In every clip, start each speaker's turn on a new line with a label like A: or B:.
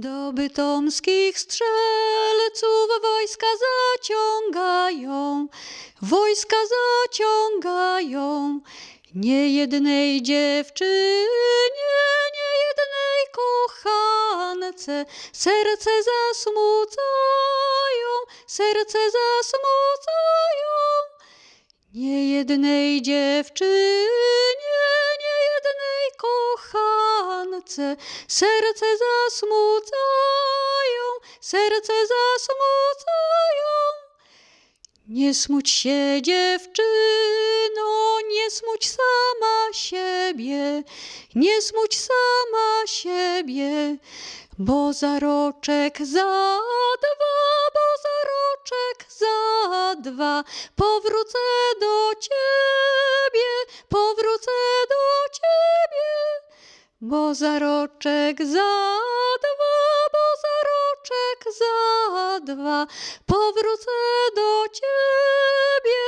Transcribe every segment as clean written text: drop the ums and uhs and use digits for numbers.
A: Do bytomskich strzelców wojska zaciągają, niejednej dziewczynie, niejednej kochance, serce zasmucają, niejednej dziewczynie, niejednej kochance, serce zasmucają. Nie smuć się, dziewczyno, nie smuć sama siebie, bo za roczek za dwa powrócę do ciebie, bo za roczek za dwa powrócę do ciebie.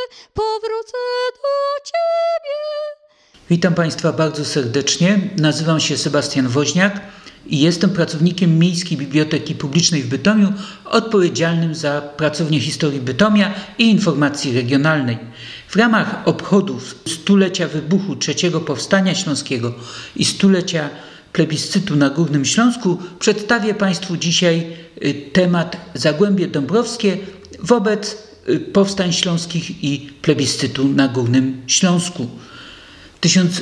B: Witam Państwa bardzo serdecznie. Nazywam się Sebastian Woźniak i jestem pracownikiem Miejskiej Biblioteki Publicznej w Bytomiu, odpowiedzialnym za Pracownię Historii Bytomia i Informacji Regionalnej. W ramach obchodów stulecia wybuchu III Powstania Śląskiego i stulecia plebiscytu na Górnym Śląsku przedstawię Państwu dzisiaj temat Zagłębie Dąbrowskie wobec powstań śląskich i plebiscytu na Górnym Śląsku. W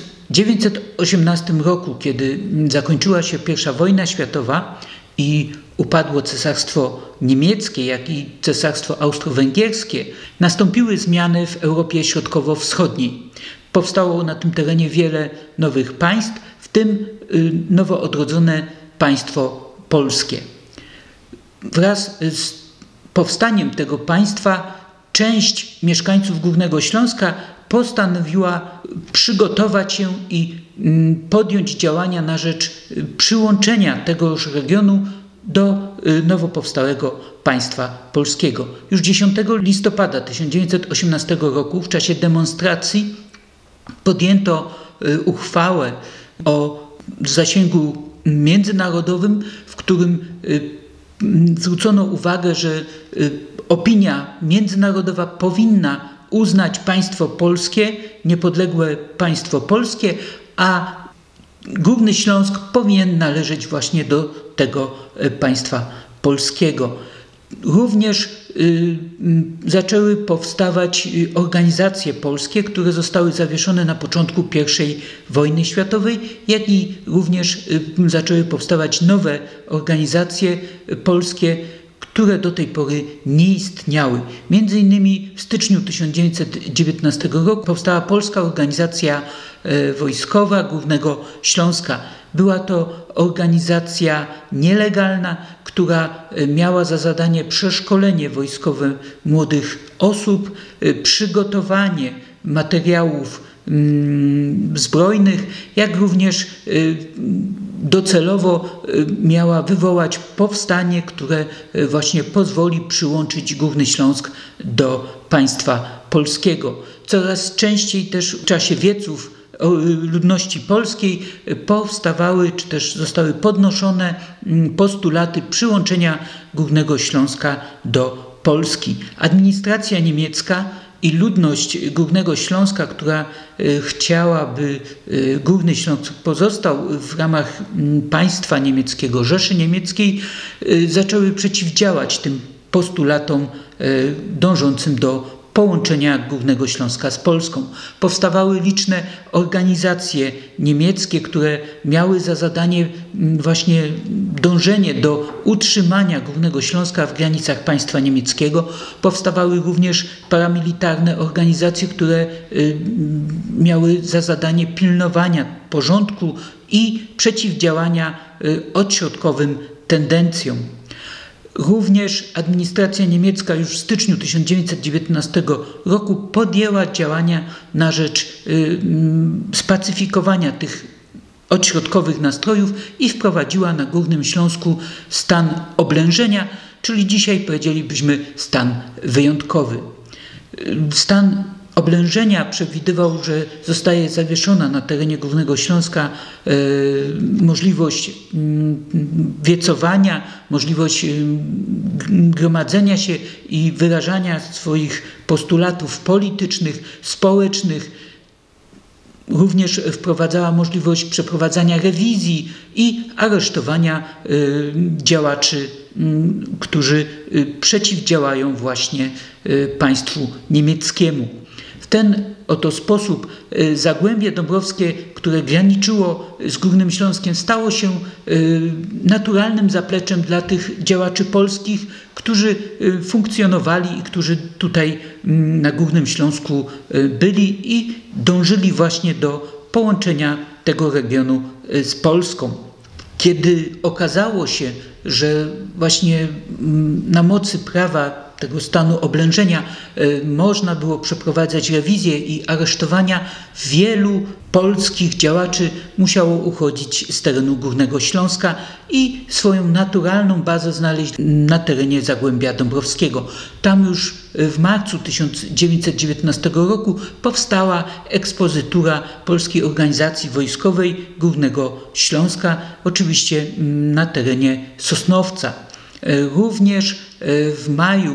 B: 1918 roku, kiedy zakończyła się I wojna światowa i upadło Cesarstwo Niemieckie, jak i Cesarstwo Austro-Węgierskie, nastąpiły zmiany w Europie Środkowo-Wschodniej. Powstało na tym terenie wiele nowych państw, w tym nowo odrodzone państwo polskie. Wraz z powstaniem tego państwa część mieszkańców Górnego Śląska postanowiła przygotować się i podjąć działania na rzecz przyłączenia tegoż regionu do nowo powstałego państwa polskiego. Już 10 listopada 1918 roku w czasie demonstracji podjęto uchwałę o zasięgu międzynarodowym, w którym zwrócono uwagę, że opinia międzynarodowa powinna uznać państwo polskie, niepodległe państwo polskie, a Górny Śląsk powinien należeć właśnie do tego państwa polskiego. Również zaczęły powstawać organizacje polskie, które zostały zawieszone na początku I wojny światowej, jak i również zaczęły powstawać nowe organizacje polskie, które do tej pory nie istniały. Między innymi w styczniu 1919 roku powstała Polska Organizacja Wojskowa Górnego Śląska. Była to organizacja nielegalna, która miała za zadanie przeszkolenie wojskowe młodych osób, przygotowanie materiałów zbrojnych, jak również docelowo miała wywołać powstanie, które właśnie pozwoli przyłączyć Górny Śląsk do państwa polskiego. Coraz częściej też w czasie wieców ludności polskiej powstawały, czy też zostały podnoszone postulaty przyłączenia Górnego Śląska do Polski. Administracja niemiecka i ludność Górnego Śląska, która chciałaby Górny Śląsk pozostał w ramach państwa niemieckiego, Rzeszy Niemieckiej, zaczęły przeciwdziałać tym postulatom dążącym do połączenia Górnego Śląska z Polską. Powstawały liczne organizacje niemieckie, które miały za zadanie właśnie dążenie do utrzymania Górnego Śląska w granicach państwa niemieckiego. Powstawały również paramilitarne organizacje, które miały za zadanie pilnowania porządku i przeciwdziałania odśrodkowym tendencjom. Również administracja niemiecka już w styczniu 1919 roku podjęła działania na rzecz spacyfikowania tych odśrodkowych nastrojów i wprowadziła na Górnym Śląsku stan oblężenia, czyli dzisiaj powiedzielibyśmy stan wyjątkowy. Stan oblężenia przewidywał, że zostaje zawieszona na terenie Górnego Śląska możliwość wiecowania, możliwość gromadzenia się i wyrażania swoich postulatów politycznych, społecznych. Również wprowadzała możliwość przeprowadzania rewizji i aresztowania działaczy, którzy przeciwdziałają właśnie państwu niemieckiemu. W ten oto sposób Zagłębie Dąbrowskie, które graniczyło z Górnym Śląskiem, stało się naturalnym zapleczem dla tych działaczy polskich, którzy funkcjonowali i którzy tutaj na Górnym Śląsku byli i dążyli właśnie do połączenia tego regionu z Polską. Kiedy okazało się, że właśnie na mocy prawa tego stanu oblężenia można było przeprowadzać rewizję i aresztowania, wielu polskich działaczy musiało uchodzić z terenu Górnego Śląska i swoją naturalną bazę znaleźć na terenie Zagłębia Dąbrowskiego. Tam już w marcu 1919 roku powstała ekspozytura Polskiej Organizacji Wojskowej Górnego Śląska, oczywiście na terenie Sosnowca. Również w maju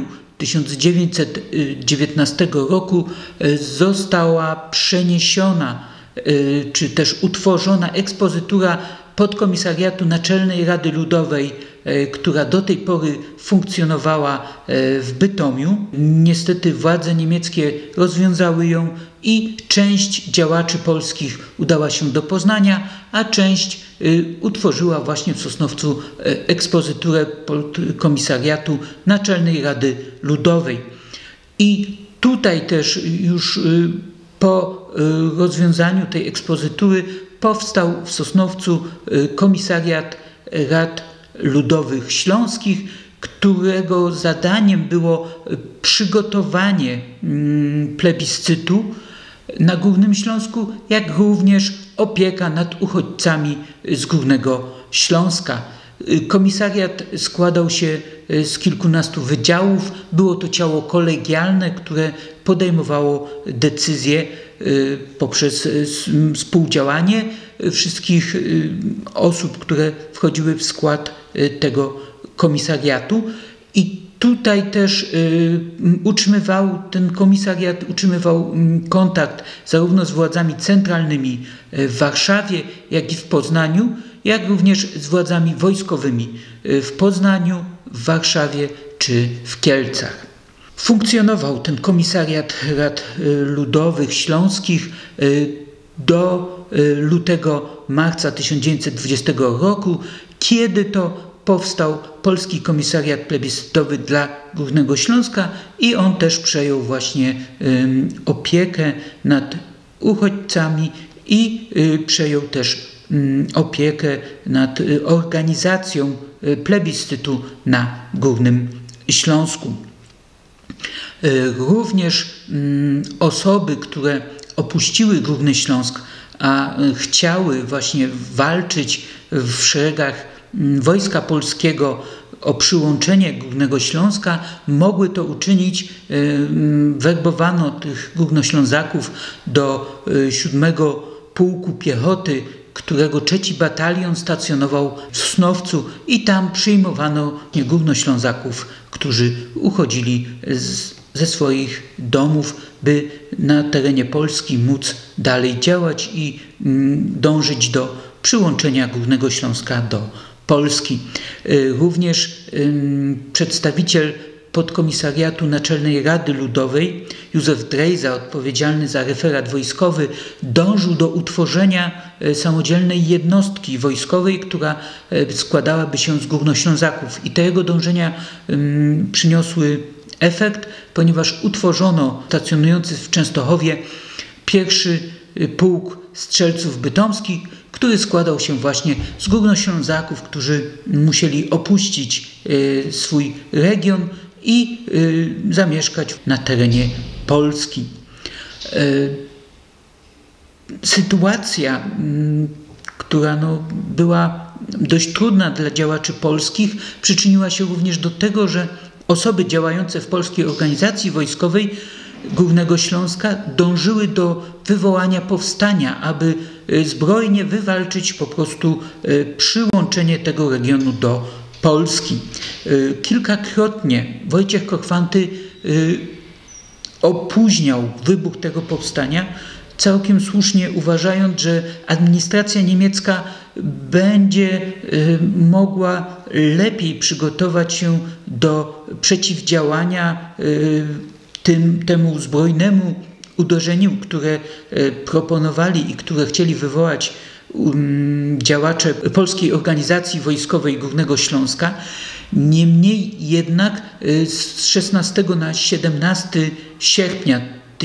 B: 1919 roku została przeniesiona czy też utworzona ekspozytura Podkomisariatu Naczelnej Rady Ludowej, która do tej pory funkcjonowała w Bytomiu. Niestety władze niemieckie rozwiązały ją i część działaczy polskich udała się do Poznania, a część utworzyła właśnie w Sosnowcu ekspozyturę Komisariatu Naczelnej Rady Ludowej. I tutaj też już po rozwiązaniu tej ekspozytury powstał w Sosnowcu Komisariat Rad Ludowych Śląskich, którego zadaniem było przygotowanie plebiscytu na Górnym Śląsku, jak również opieka nad uchodźcami z Górnego Śląska. Komisariat składał się z kilkunastu wydziałów. Było to ciało kolegialne, które podejmowało decyzje poprzez współdziałanie wszystkich osób, które wchodziły w skład tego komisariatu. I tutaj też ten komisariat utrzymywał kontakt zarówno z władzami centralnymi w Warszawie, jak i w Poznaniu, jak również z władzami wojskowymi w Poznaniu, w Warszawie czy w Kielcach. Funkcjonował ten Komisariat Rad Ludowych Śląskich do lutego-marca 1920 roku, kiedy to powstał Polski Komisariat Plebiscytowy dla Górnego Śląska i on też przejął właśnie opiekę nad uchodźcami i przejął też opiekę nad organizacją plebiscytu na Górnym Śląsku. Również osoby, które opuściły Górny Śląsk, a chciały właśnie walczyć w szeregach Wojska Polskiego o przyłączenie Górnego Śląska, mogły to uczynić. Werbowano tych Górnoślązaków do 7 Pułku Piechoty, którego 3 Batalion stacjonował w Sosnowcu i tam przyjmowano Górnoślązaków, którzy uchodzili ze swoich domów, by na terenie Polski móc dalej działać i dążyć do przyłączenia Górnego Śląska do Polski. Również przedstawiciel Podkomisariatu Naczelnej Rady Ludowej, Józef Drejza, odpowiedzialny za referat wojskowy, dążył do utworzenia samodzielnej jednostki wojskowej, która składałaby się z Górnoślązaków. I te jego dążenia przyniosły efekt, ponieważ utworzono stacjonujący w Częstochowie 1 Pułk Strzelców Bytomskich, który składał się właśnie z Górnoślązaków, którzy musieli opuścić swój region i zamieszkać na terenie Polski. Sytuacja, która była dość trudna dla działaczy polskich, przyczyniła się również do tego, że osoby działające w Polskiej Organizacji Wojskowej Górnego Śląska dążyły do wywołania powstania, aby zbrojnie wywalczyć po prostu przyłączenie tego regionu do Polski. Kilkakrotnie Wojciech Korfanty opóźniał wybuch tego powstania, całkiem słusznie uważając, że administracja niemiecka będzie mogła lepiej przygotować się do przeciwdziałania temu zbrojnemu uderzeniu, które proponowali i które chcieli wywołać działacze Polskiej Organizacji Wojskowej Górnego Śląska. Niemniej jednak z 16 na 17 sierpnia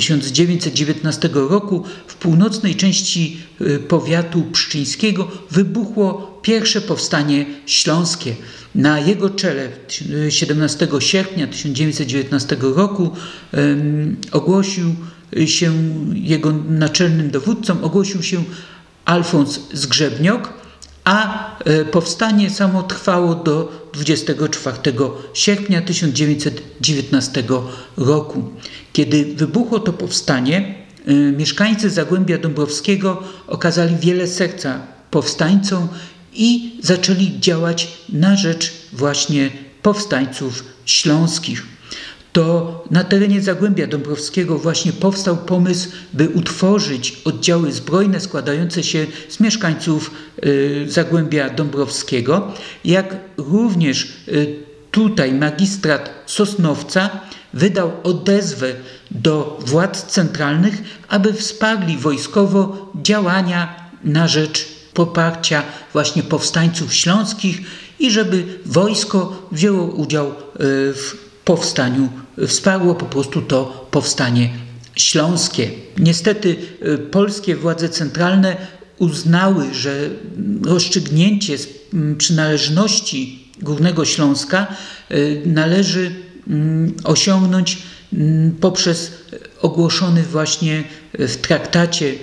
B: 1919 roku w północnej części powiatu pszczyńskiego wybuchło pierwsze powstanie śląskie. Na jego czele 17 sierpnia 1919 roku ogłosił się, jego naczelnym dowódcą ogłosił się Alfons Zgrzebniok, a powstanie samo trwało do 24 sierpnia 1919 roku. Kiedy wybuchło to powstanie, mieszkańcy Zagłębia Dąbrowskiego okazali wiele serca powstańcom i zaczęli działać na rzecz właśnie powstańców śląskich. To na terenie Zagłębia Dąbrowskiego właśnie powstał pomysł, by utworzyć oddziały zbrojne składające się z mieszkańców Zagłębia Dąbrowskiego, jak również tutaj magistrat Sosnowca wydał odezwę do władz centralnych, aby wsparli wojskowo działania na rzecz poparcia właśnie powstańców śląskich i żeby wojsko wzięło udział w powstaniu, wsparło po prostu to powstanie śląskie. Niestety polskie władze centralne uznały, że rozstrzygnięcie przynależności Górnego Śląska należy osiągnąć poprzez ogłoszony właśnie w traktacie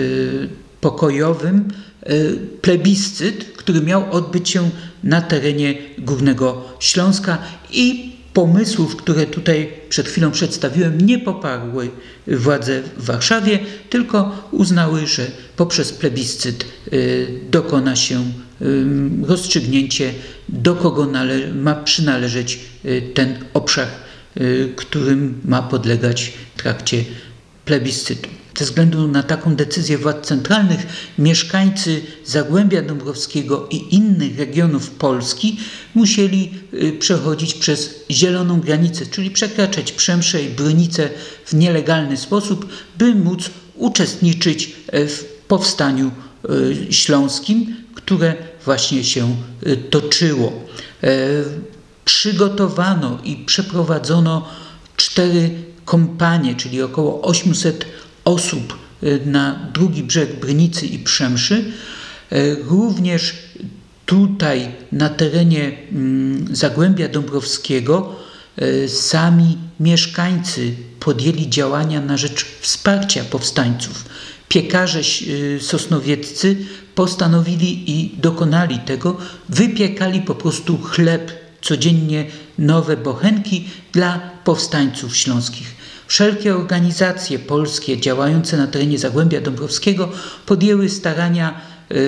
B: pokojowym plebiscyt, który miał odbyć się na terenie Górnego Śląska i pomysłów, które tutaj przed chwilą przedstawiłem, nie poparły władze w Warszawie, tylko uznały, że poprzez plebiscyt dokona się rozstrzygnięcie, do kogo ma przynależeć ten obszar, którym ma podlegać w trakcie plebiscytu. Ze względu na taką decyzję władz centralnych mieszkańcy Zagłębia Dąbrowskiego i innych regionów Polski musieli przechodzić przez zieloną granicę, czyli przekraczać Przemsze i Brynice w nielegalny sposób, by móc uczestniczyć w powstaniu śląskim, które właśnie się toczyło. Przygotowano i przeprowadzono 4 kompanie, czyli około 800 osób na drugi brzeg Brynicy i Przemszy. Również tutaj na terenie Zagłębia Dąbrowskiego sami mieszkańcy podjęli działania na rzecz wsparcia powstańców. Piekarze sosnowieccy postanowili i dokonali tego, wypiekali po prostu chleb, codziennie nowe bochenki dla powstańców śląskich. Wszelkie organizacje polskie działające na terenie Zagłębia Dąbrowskiego podjęły starania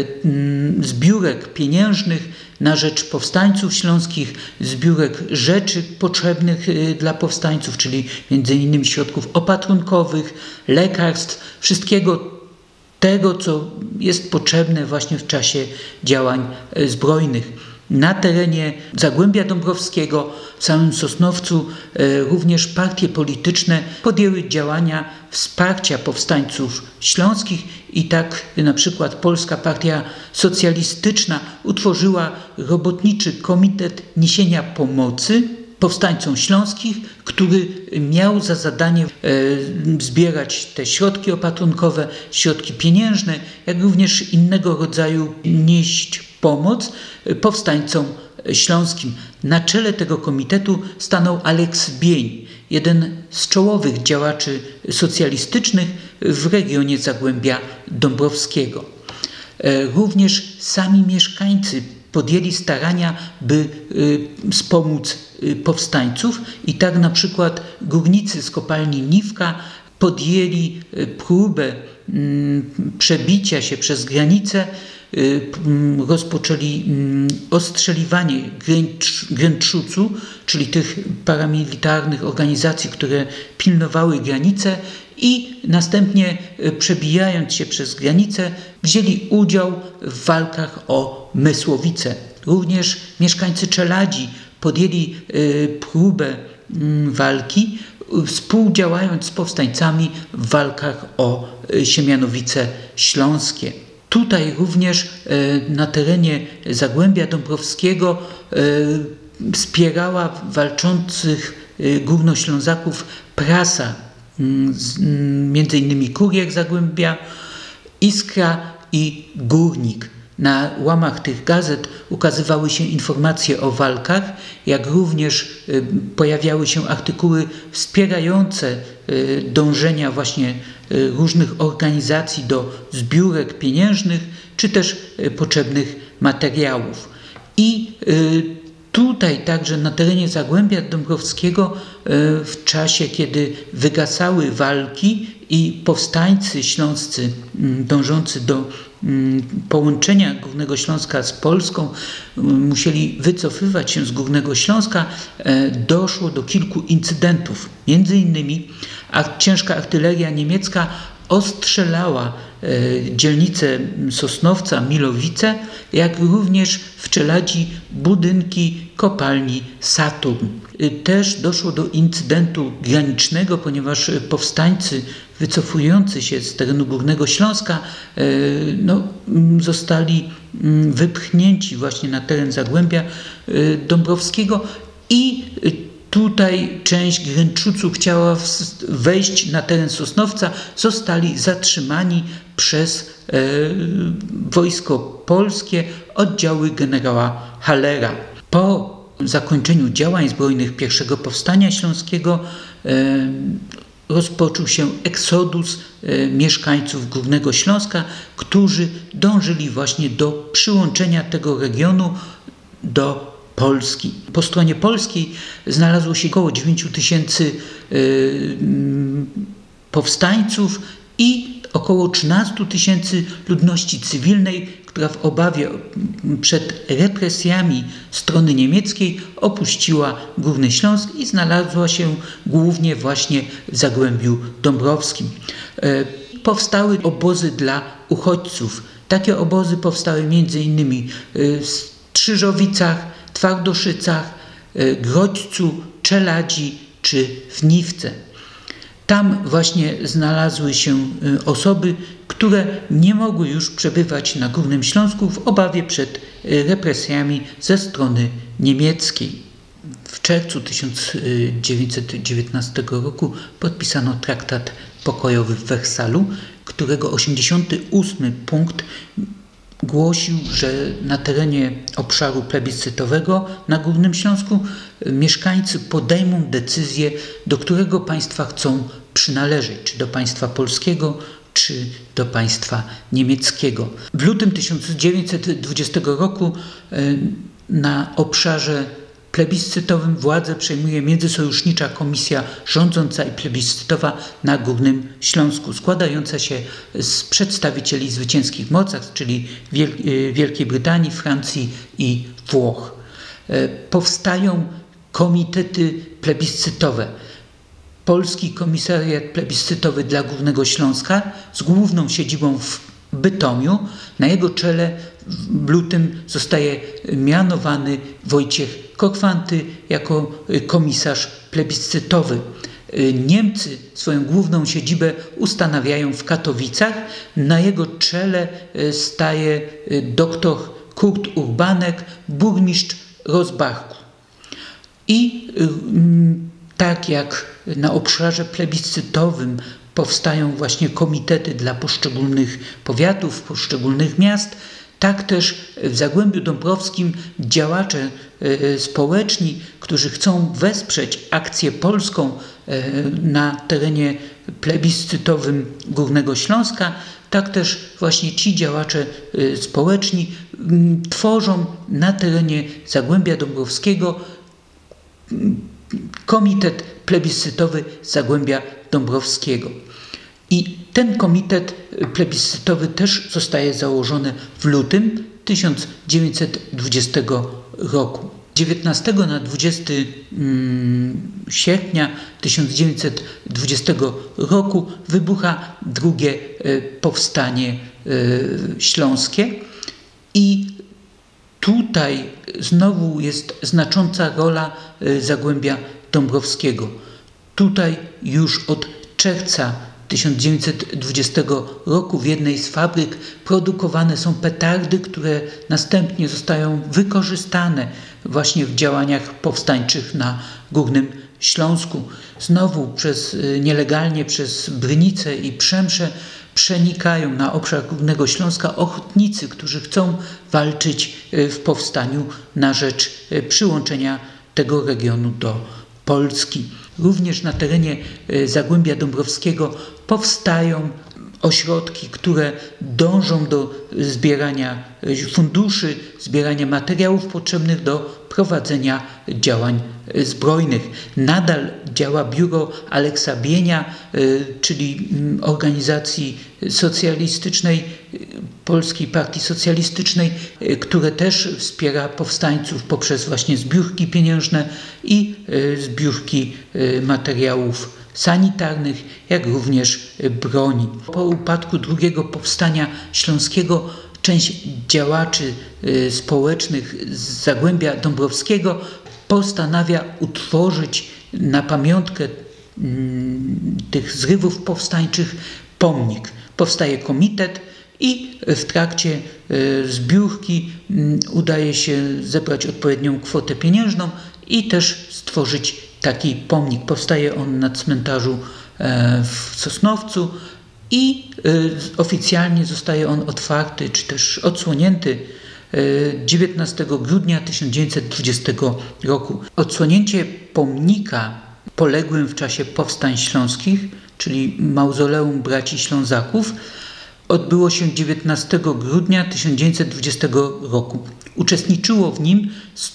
B: zbiórek pieniężnych na rzecz powstańców śląskich, zbiórek rzeczy potrzebnych dla powstańców, czyli m.in. środków opatrunkowych, lekarstw, wszystkiego tego, co jest potrzebne właśnie w czasie działań zbrojnych. Na terenie Zagłębia Dąbrowskiego, w samym Sosnowcu, również partie polityczne podjęły działania wsparcia powstańców śląskich i tak na przykład Polska Partia Socjalistyczna utworzyła Robotniczy Komitet Niesienia Pomocy powstańcom śląskich, który miał za zadanie zbierać te środki opatrunkowe, środki pieniężne, jak również innego rodzaju nieść pomoc powstańcom śląskim. Na czele tego komitetu stanął Aleks Bień, jeden z czołowych działaczy socjalistycznych w regionie Zagłębia Dąbrowskiego. Również sami mieszkańcy podjęli starania, by wspomóc powstańców i tak na przykład górnicy z kopalni Niwka podjęli próbę przebicia się przez granicę, rozpoczęli ostrzeliwanie Grętrzucu, czyli tych paramilitarnych organizacji, które pilnowały granice, i następnie przebijając się przez granicę wzięli udział w walkach o Mysłowice. Również mieszkańcy Czeladzi podjęli próbę walki, współdziałając z powstańcami w walkach o Siemianowice Śląskie. Tutaj również na terenie Zagłębia Dąbrowskiego wspierała walczących Górnoślązaków prasa, między innymi Kurier Zagłębia, Iskra i Górnik. Na łamach tych gazet ukazywały się informacje o walkach, jak również pojawiały się artykuły wspierające dążenia właśnie różnych organizacji do zbiórek pieniężnych, czy też potrzebnych materiałów. I tutaj także na terenie Zagłębia Dąbrowskiego w czasie, kiedy wygasały walki i powstańcy śląscy dążący do połączenia Górnego Śląska z Polską musieli wycofywać się z Górnego Śląska, doszło do kilku incydentów. Między innymi ciężka artyleria niemiecka ostrzelała dzielnicę Sosnowca, Milowice, jak również w Czeladzi budynki kopalni Saturn. Też doszło do incydentu granicznego, ponieważ powstańcy wycofujący się z terenu Górnego Śląska zostali wypchnięci właśnie na teren Zagłębia Dąbrowskiego i tutaj część Grętrzucu chciała wejść na teren Sosnowca, zostali zatrzymani przez wojsko polskie, oddziały generała Hallera. Po zakończeniu działań zbrojnych pierwszego powstania śląskiego rozpoczął się eksodus mieszkańców Górnego Śląska, którzy dążyli właśnie do przyłączenia tego regionu do Polski. Po stronie polskiej znalazło się około 9 000 powstańców i około 13 000 ludności cywilnej, która w obawie przed represjami strony niemieckiej opuściła Górny Śląsk i znalazła się głównie właśnie w Zagłębiu Dąbrowskim. Powstały obozy dla uchodźców. Takie obozy powstały m.in. w Strzyżowicach, Twardoszycach, Grodźcu, Czeladzi czy w Niwce. Tam właśnie znalazły się osoby, które nie mogły już przebywać na Górnym Śląsku w obawie przed represjami ze strony niemieckiej. W czerwcu 1919 roku podpisano traktat pokojowy w Wersalu, którego 88 punkt głosił, że na terenie obszaru plebiscytowego na Górnym Śląsku mieszkańcy podejmą decyzję, do którego państwa chcą przynależeć, czy do państwa polskiego, czy do państwa niemieckiego. W lutym 1920 roku na obszarze plebiscytowym władzę przejmuje Międzysojusznicza Komisja Rządząca i Plebiscytowa na Górnym Śląsku, składająca się z przedstawicieli zwycięskich mocarstw, czyli Wielkiej Brytanii, Francji i Włoch. Powstają komitety plebiscytowe. Polski Komisariat Plebiscytowy dla Górnego Śląska z główną siedzibą w Bytomiu. Na jego czele w lutym zostaje mianowany Wojciech Korfanty jako komisarz plebiscytowy. Niemcy swoją główną siedzibę ustanawiają w Katowicach. Na jego czele staje dr Kurt Urbanek, burmistrz Rosbachu. I tak jak na obszarze plebiscytowym powstają właśnie komitety dla poszczególnych powiatów, poszczególnych miast, tak też w Zagłębiu Dąbrowskim działacze społeczni, którzy chcą wesprzeć akcję polską na terenie plebiscytowym Górnego Śląska, tak też właśnie ci działacze społeczni tworzą na terenie Zagłębia Dąbrowskiego Komitet Plebiscytowy Zagłębia Dąbrowskiego. I ten komitet plebiscytowy też zostaje założony w lutym 1920 roku. 19 na 20 sierpnia 1920 roku wybucha drugie powstanie śląskie i tutaj znowu jest znacząca rola Zagłębia Dąbrowskiego. Tutaj już od czerwca 1920 roku w jednej z fabryk produkowane są petardy, które następnie zostają wykorzystane właśnie w działaniach powstańczych na Górnym Śląsku. Znowu nielegalnie przez Brynicę i Przemsze przenikają na obszar Górnego Śląska ochotnicy, którzy chcą walczyć w powstaniu na rzecz przyłączenia tego regionu do Polski. Również na terenie Zagłębia Dąbrowskiego powstają ośrodki, które dążą do zbierania funduszy, zbierania materiałów potrzebnych do prowadzenia działań zbrojnych. Nadal działa biuro Aleksa Bienia, czyli organizacji socjalistycznej, Polskiej Partii Socjalistycznej, które też wspiera powstańców poprzez właśnie zbiórki pieniężne i zbiórki materiałów sanitarnych, jak również broni. Po upadku drugiego powstania śląskiego część działaczy społecznych z Zagłębia Dąbrowskiego postanawia utworzyć na pamiątkę tych zrywów powstańczych pomnik. Powstaje komitet i w trakcie zbiórki udaje się zebrać odpowiednią kwotę pieniężną i też stworzyć taki pomnik. Powstaje on na cmentarzu w Sosnowcu i oficjalnie zostaje on otwarty, czy też odsłonięty 19 grudnia 1920 roku. Odsłonięcie pomnika poległym w czasie powstań śląskich, czyli Mauzoleum Braci Ślązaków, odbyło się 19 grudnia 1920 roku. Uczestniczyło w nim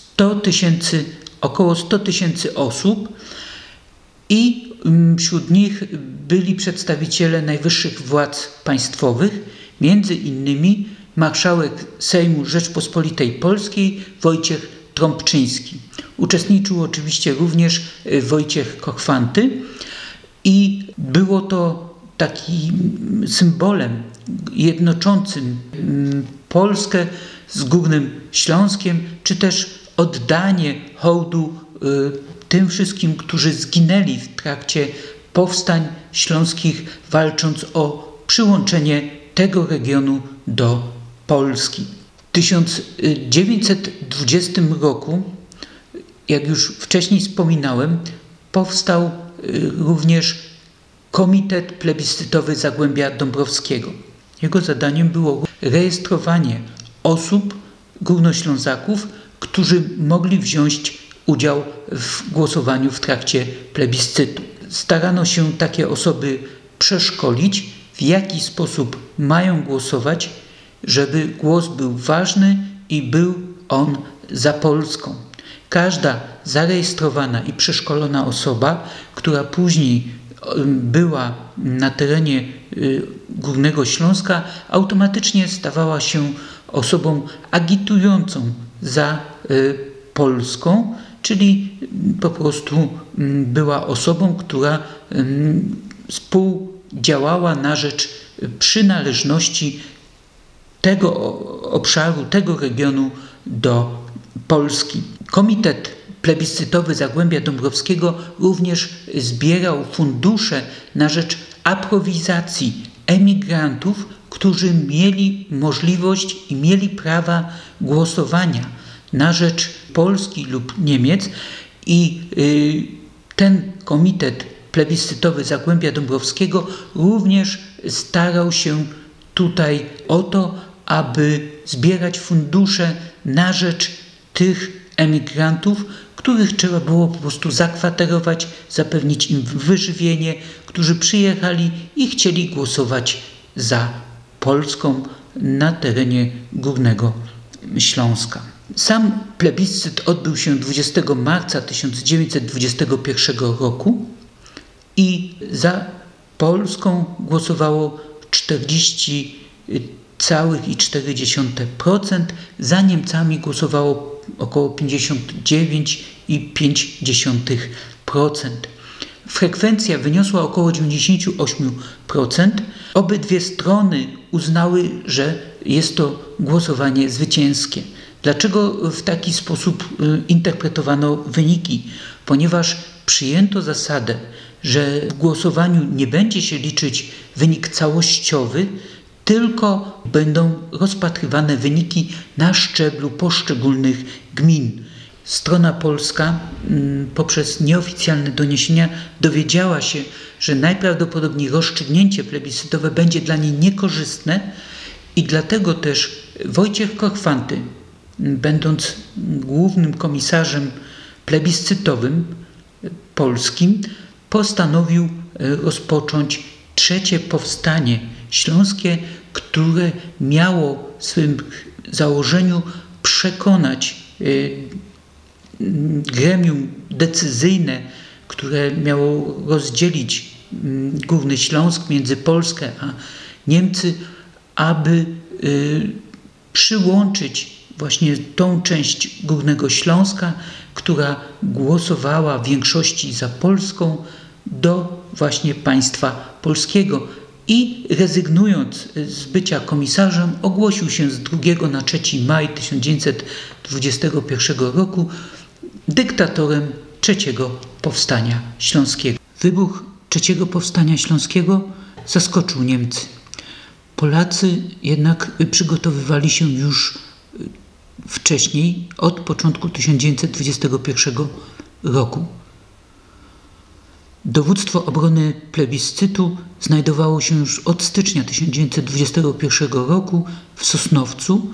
B: około 100 000 osób i wśród nich byli przedstawiciele najwyższych władz państwowych, między innymi marszałek Sejmu Rzeczpospolitej Polskiej Wojciech Trąbczyński. Uczestniczył oczywiście również Wojciech Korfanty i było to takim symbolem jednoczącym Polskę z Górnym Śląskiem, czy też oddanie hołdu tym wszystkim, którzy zginęli w trakcie powstań śląskich, walcząc o przyłączenie tego regionu do Polski. W 1920 roku, jak już wcześniej wspominałem, powstał również Komitet Plebiscytowy Zagłębia Dąbrowskiego. Jego zadaniem było rejestrowanie osób, Górnoślązaków, którzy mogli wziąć udział w głosowaniu w trakcie plebiscytu. Starano się takie osoby przeszkolić, w jaki sposób mają głosować, żeby głos był ważny i był on za Polską. Każda zarejestrowana i przeszkolona osoba, która później była na terenie Górnego Śląska, automatycznie stawała się osobą agitującą za Polską, czyli po prostu była osobą, która współdziałała na rzecz przynależności tego obszaru, tego regionu do Polski. Komitet Plebiscytowy Zagłębia Dąbrowskiego również zbierał fundusze na rzecz aprowizacji emigrantów, którzy mieli możliwość i mieli prawa głosowania na rzecz Polski lub Niemiec i ten Komitet Plebiscytowy Zagłębia Dąbrowskiego również starał się tutaj o to, aby zbierać fundusze na rzecz tych emigrantów, których trzeba było po prostu zakwaterować, zapewnić im wyżywienie, którzy przyjechali i chcieli głosować za Polską na terenie Górnego Śląska. Sam plebiscyt odbył się 20 marca 1921 roku i za Polską głosowało 40,4%, za Niemcami głosowało około 59,5%. Frekwencja wyniosła około 98%. Obydwie strony uznały, że jest to głosowanie zwycięskie. Dlaczego w taki sposób interpretowano wyniki? Ponieważ przyjęto zasadę, że w głosowaniu nie będzie się liczyć wynik całościowy, tylko będą rozpatrywane wyniki na szczeblu poszczególnych gmin. Strona polska poprzez nieoficjalne doniesienia dowiedziała się, że najprawdopodobniej rozstrzygnięcie plebiscytowe będzie dla niej niekorzystne i dlatego też Wojciech Korfanty, będąc głównym komisarzem plebiscytowym polskim, postanowił rozpocząć trzecie powstanie śląskie, które miało w swym założeniu przekonać gremium decyzyjne, które miało rozdzielić Górny Śląsk między Polskę a Niemcy, aby przyłączyć właśnie tą część Górnego Śląska, która głosowała w większości za Polską, do właśnie państwa polskiego. I rezygnując z bycia komisarzem, ogłosił się z 2 na 3 maja 1921 roku dyktatorem trzeciego powstania śląskiego. Wybuch trzeciego powstania śląskiego zaskoczył Niemcy. Polacy jednak przygotowywali się już wcześniej, od początku 1921 roku. Dowództwo obrony plebiscytu znajdowało się już od stycznia 1921 roku w Sosnowcu.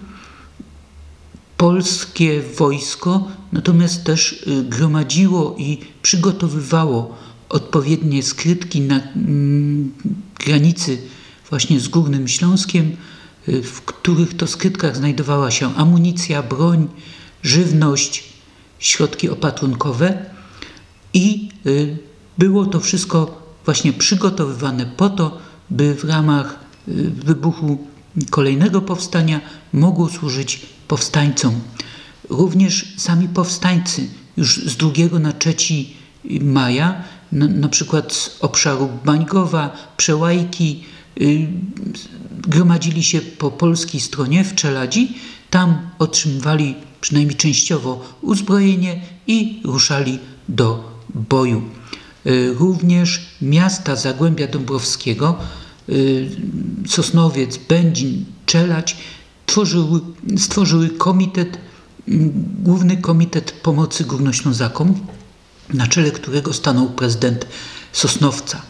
B: Polskie wojsko natomiast też gromadziło i przygotowywało odpowiednie skrytki na granicy właśnie z Górnym Śląskiem, w których to skrytkach znajdowała się amunicja, broń, żywność, środki opatrunkowe i było to wszystko właśnie przygotowywane po to, by w ramach wybuchu kolejnego powstania mogło służyć powstańcom. Również sami powstańcy już z 2 na 3 maja, na przykład z obszaru Bańgowa, Przełajki, gromadzili się po polskiej stronie w Czeladzi. Tam otrzymywali przynajmniej częściowo uzbrojenie i ruszali do boju. Również miasta Zagłębia Dąbrowskiego, Sosnowiec, Będzin, Czeladź stworzyły komitet, Główny Komitet Pomocy Górnoślązakom, na czele którego stanął prezydent Sosnowca.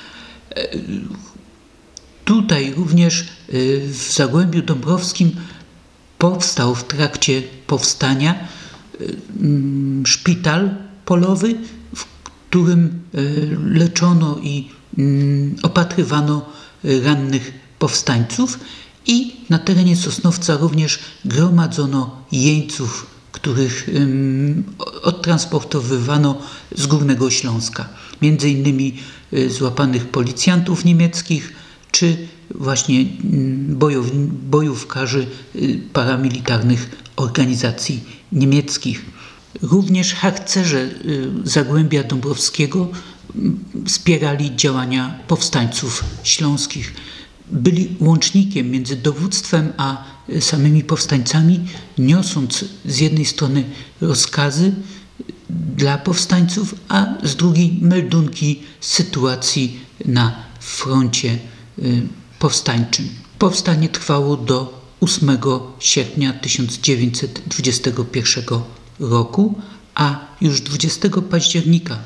B: Tutaj również w Zagłębiu Dąbrowskim powstał w trakcie powstania szpital polowy, w którym leczono i opatrywano rannych powstańców, i na terenie Sosnowca również gromadzono jeńców, których odtransportowywano z Górnego Śląska. Między innymi złapanych policjantów niemieckich, czy właśnie bojówkarzy paramilitarnych organizacji niemieckich. Również harcerze Zagłębia Dąbrowskiego wspierali działania powstańców śląskich. Byli łącznikiem między dowództwem a samymi powstańcami, niosąc z jednej strony rozkazy dla powstańców, a z drugiej meldunki sytuacji na froncie powstańczym. Powstanie trwało do 8 sierpnia 1921 roku, a już 20 października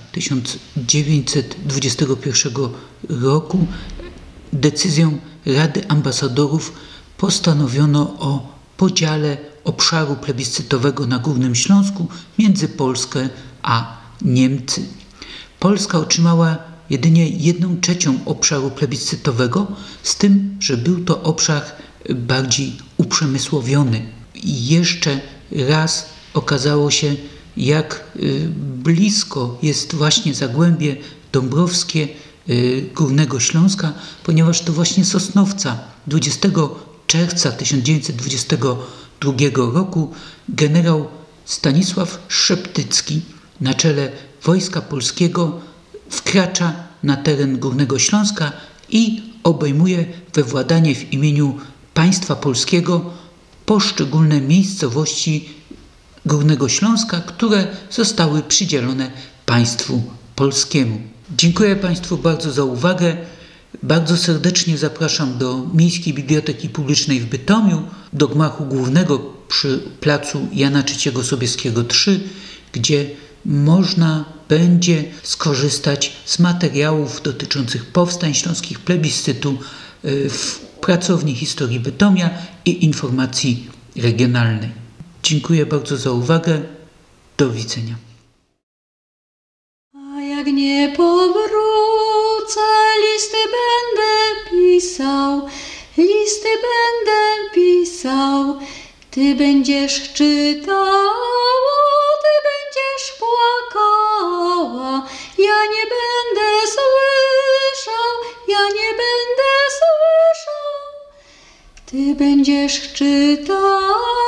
B: 1921 roku decyzją Rady Ambasadorów postanowiono o podziale obszaru plebiscytowego na Górnym Śląsku między Polskę a Niemcy. Polska otrzymała jedynie 1/3 obszaru plebiscytowego, z tym, że był to obszar bardziej uprzemysłowiony. jeszcze raz okazało się, jak blisko jest właśnie Zagłębie Dąbrowskie Górnego Śląska, ponieważ to właśnie Sosnowca 20 czerwca 1922 roku generał Stanisław Szeptycki na czele Wojska Polskiego wkracza na teren Górnego Śląska i obejmuje we władanie w imieniu państwa polskiego poszczególne miejscowości Górnego Śląska, które zostały przydzielone państwu polskiemu. Dziękuję Państwu bardzo za uwagę. Bardzo serdecznie zapraszam do Miejskiej Biblioteki Publicznej w Bytomiu, do gmachu głównego przy placu Jana III Sobieskiego 3, gdzie można będzie skorzystać z materiałów dotyczących powstań śląskich, plebiscytu w pracowni historii Bytomia i informacji regionalnej. Dziękuję bardzo za uwagę. Do widzenia.
A: A jak nie powrócę, listy będę pisał, listy będę pisał. Ty będziesz czytała, ty będziesz płakała. Ja nie będę słyszał, ja nie będę słyszał. Ty będziesz czytała.